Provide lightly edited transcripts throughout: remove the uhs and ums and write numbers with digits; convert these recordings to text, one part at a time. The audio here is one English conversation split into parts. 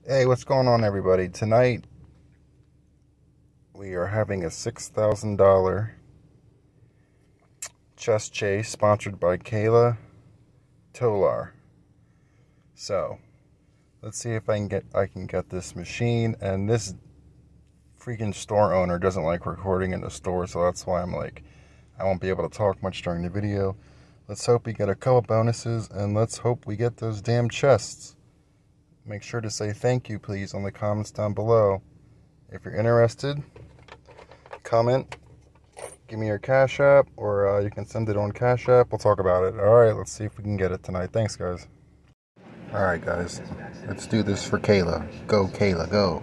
Hey, what's going on, everybody? Tonight, we are having a $6,000 chest chase sponsored by Kayla, Tolar. So, let's see if I can get this machine. And this freaking store owner doesn't like recording in the store, so that's why I won't be able to talk much during the video. Let's hope we get a couple bonuses, and let's hope we get those damn chests. Make sure to say thank you, please, on the comments down below. If you're interested, comment, give me your Cash App, or you can send it on Cash App. We'll talk about it. Alright, let's see if we can get it tonight. Thanks, guys. Alright, guys. Let's do this for Kayla. Go, Kayla, go.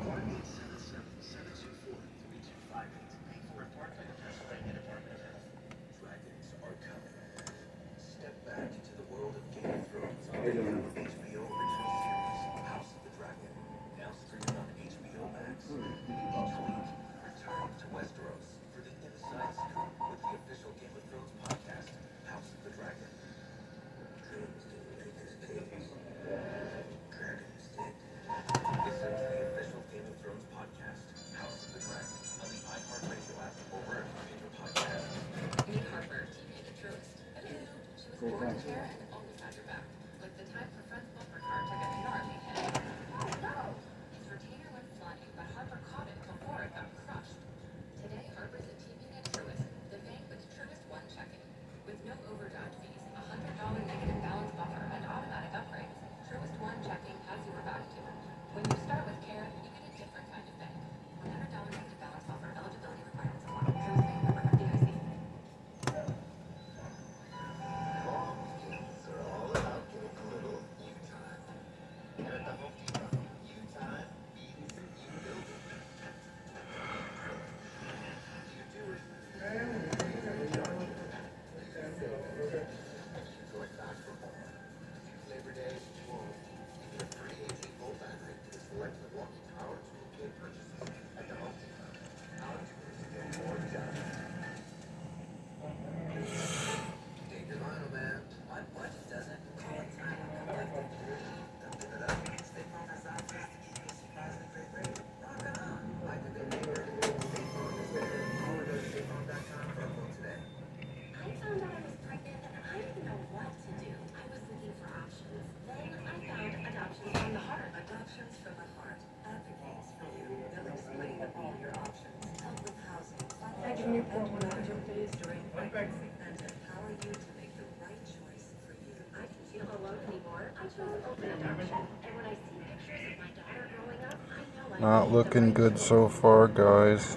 Not looking good so far, guys.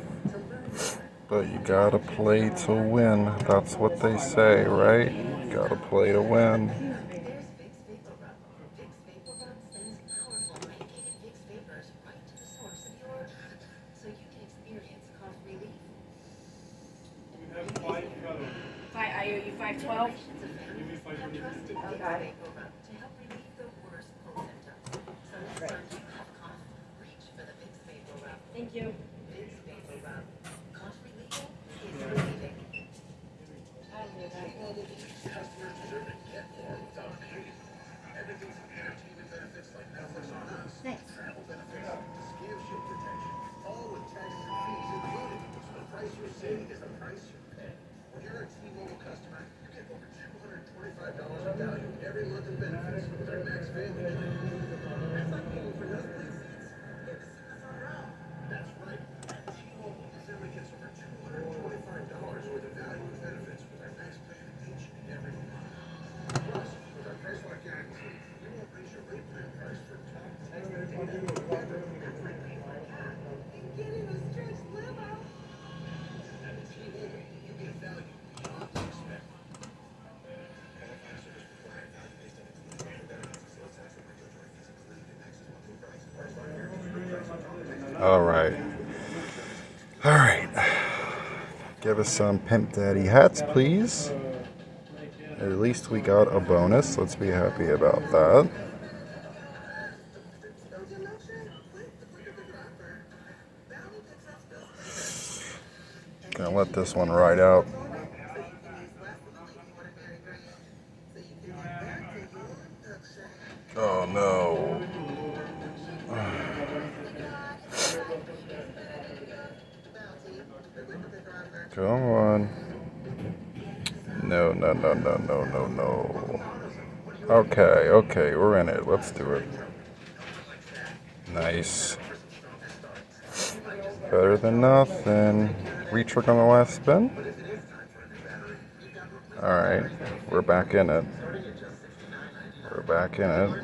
But you gotta play to win. That's what they say, right? You gotta play to win. Are you 5'12"? Okay. Thank you. Thanks. When you're a T-Mobile customer, you get over $225 in value every month in benefits with our Max Family plan. That's like paying for nosebleed seats in the front row. That's right. At T-Mobile, your family gets over $225 worth of value and benefits with our Max plan each and every month. Plus, with our price lock guarantee, we won't raise your rate plan price for talk, text, and data ever. That's like paying for a cat and getting a stretch limo. At T-Mobile, you get value beyond the expect. Alright. Give us some Pimp Daddy hats, please. At least we got a bonus. Let's be happy about that. Gonna let this one ride out. Oh no. Come on. No, no, no, no, no, no, no. Okay, okay, we're in it. Let's do it. Nice. Better than nothing. Retrick on the last spin. Alright, we're back in it. We're back in it.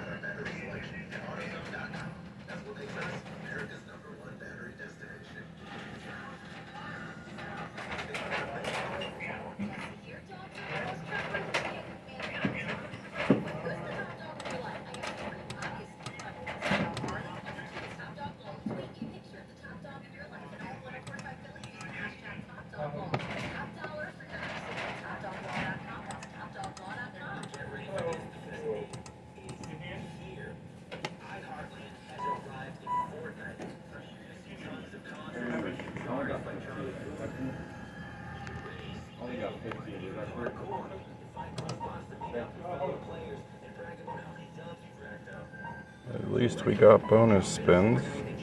At least we got bonus spins.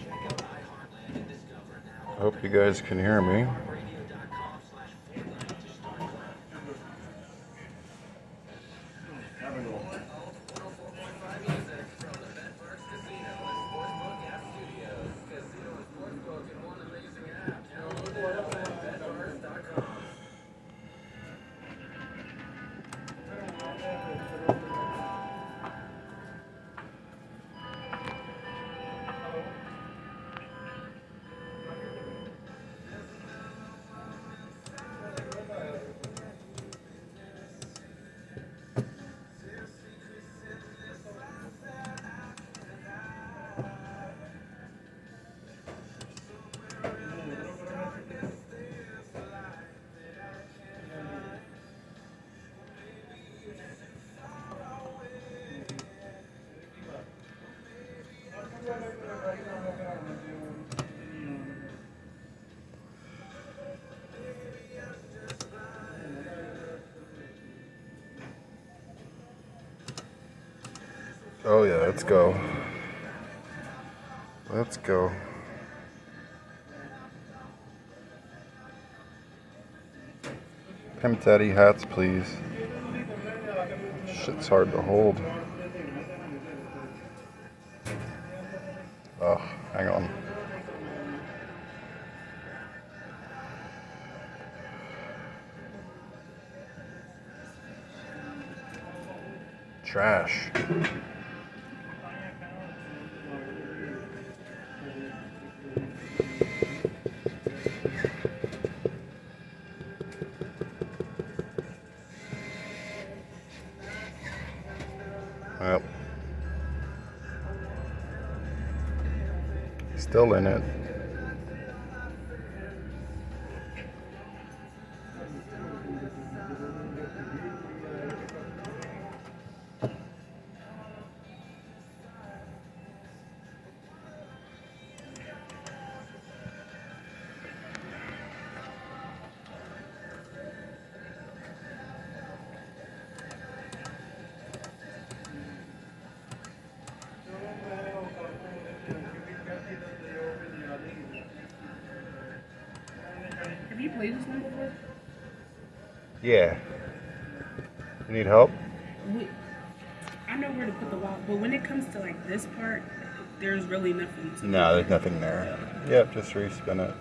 Hope you guys can hear me. Oh yeah, let's go. Let's go. Pimp Daddy hats, please. Shit's hard to hold. Oh, hang on. Trash. Well, still in it. Have you played this one before? Yeah. You need help? I know where to put the wall, but when it comes to like this part, there's really nothing to No, there's nothing there. Yep, just respin it.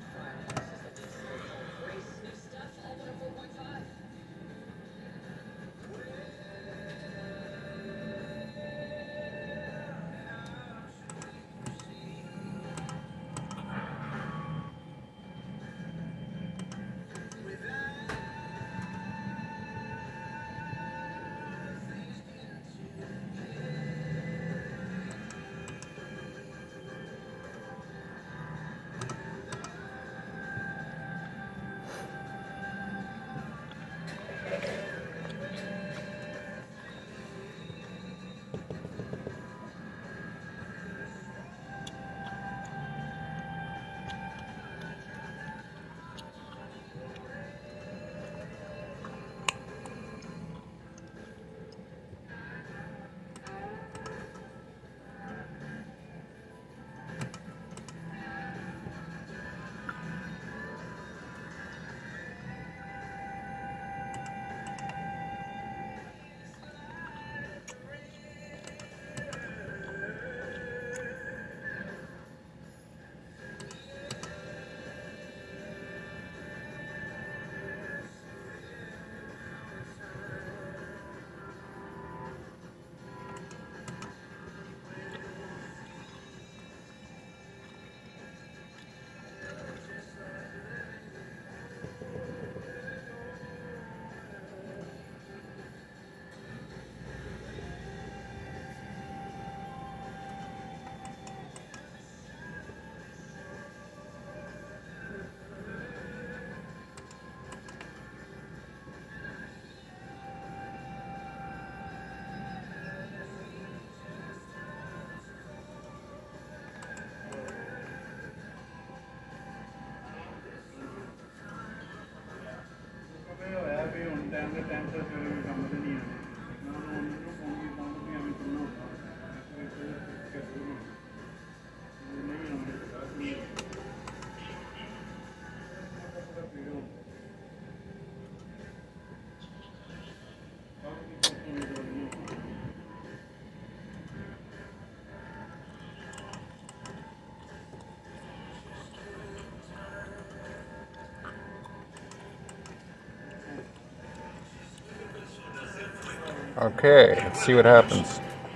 Okay, let's see what happens.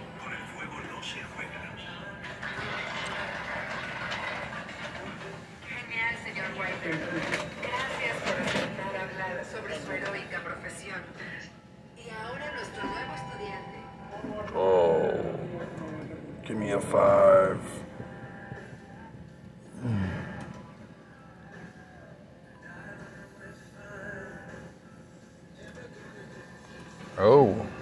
Genial, señor White. Gracias por aceptar hablar sobre su heroica profesión. Y ahora nuestro nuevo estudiante. Oh, give me a 5. Oh.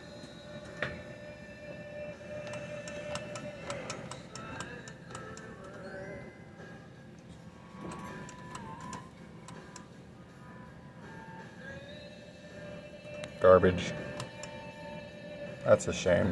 Garbage. That's a shame.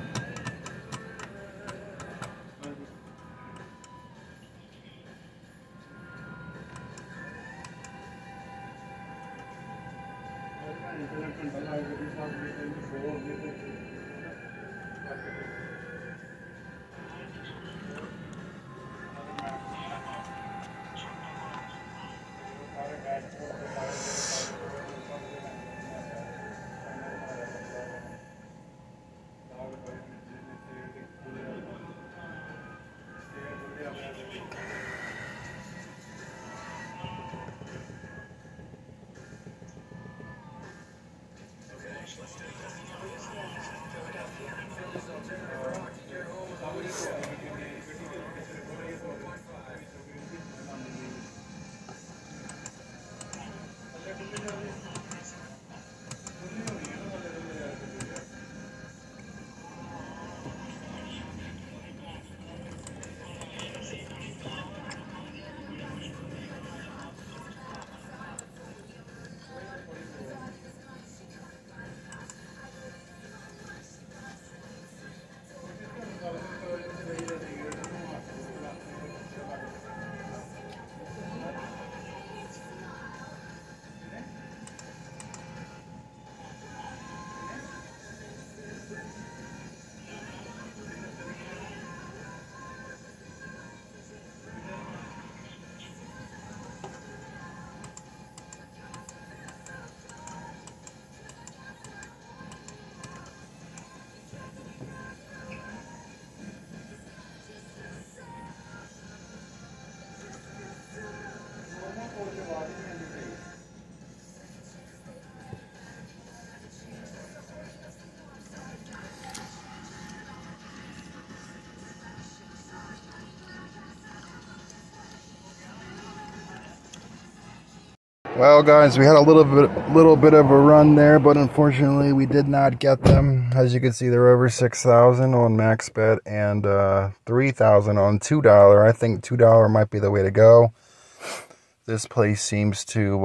Well, guys, we had a little bit of a run there, but unfortunately we did not get them. As you can see, they're over 6,000 on max bet and 3,000 on $2. I think $2 might be the way to go. This place seems to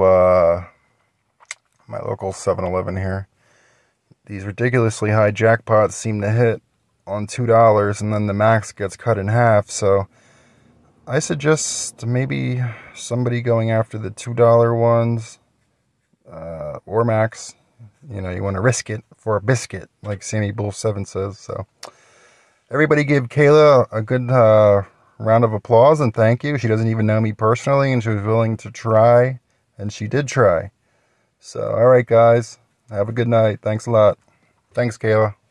my local 7-Eleven here. These ridiculously high jackpots seem to hit on $2, and then the max gets cut in half. So I suggest maybe somebody going after the $2 ones or max. You know, you want to risk it for a biscuit, like Sammy Bull 7 says. So everybody give Kayla a good round of applause and thank you. She doesn't even know me personally, and she was willing to try, and she did try. So, all right, guys, have a good night. Thanks a lot. Thanks, Kayla.